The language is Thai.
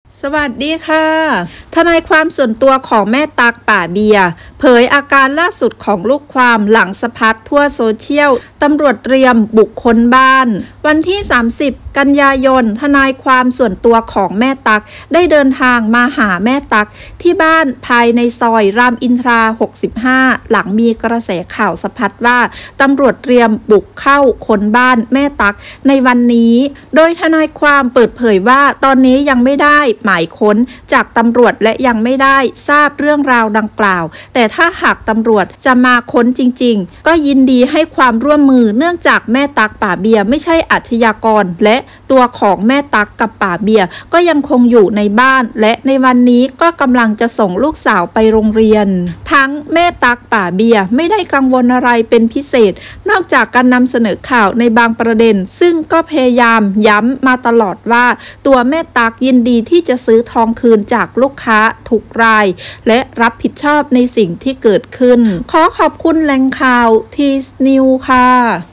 สวัสดีค่ะทนายความส่วนตัวของแม่ตั๊กป่าเบียร์เผยอาการล่าสุดของลูกความหลังสะพัดทั่วโซเชียลตำรวจเตรียมบุกค้นบ้านวันที่ 30 กันยายนทนายความส่วนตัวของแม่ตั๊กได้เดินทางมาหาแม่ตั๊กที่บ้านภายในซอยรามอินทรา 65 หลังมีกระแสข่าวสะพัดว่าตำรวจเตรียมบุกเข้าค้นบ้านแม่ตั๊กในวันนี้โดยทนายความเปิดเผยว่าตอนนี้ยังไม่ได้หมายค้นจากตำรวจและยังไม่ได้ทราบเรื่องราวดังกล่าวแต่ถ้าหากตำรวจจะมาค้นจริงๆก็ยินดีให้ความร่วมมือเนื่องจากแม่ตั๊กป่าเบียร์ไม่ใช่อาชญากรและตัวของแม่ตั๊กกับป่าเบียร์ก็ยังคงอยู่ในบ้านและในวันนี้ก็กำลังจะส่งลูกสาวไปโรงเรียนทั้งแม่ตั๊กป่าเบียร์ไม่ได้กังวลอะไรเป็นพิเศษนอกจากการนำเสนอข่าวในบางประเด็นซึ่งก็พยายามย้ำมาตลอดว่าตัวแม่ตั๊กยินดีที่จะซื้อทองคืนจากลูกค้าทุกรายและรับผิดชอบในสิ่งที่เกิดขึ้นขอขอบคุณแหล่งข่าวทีสนิวค่ะ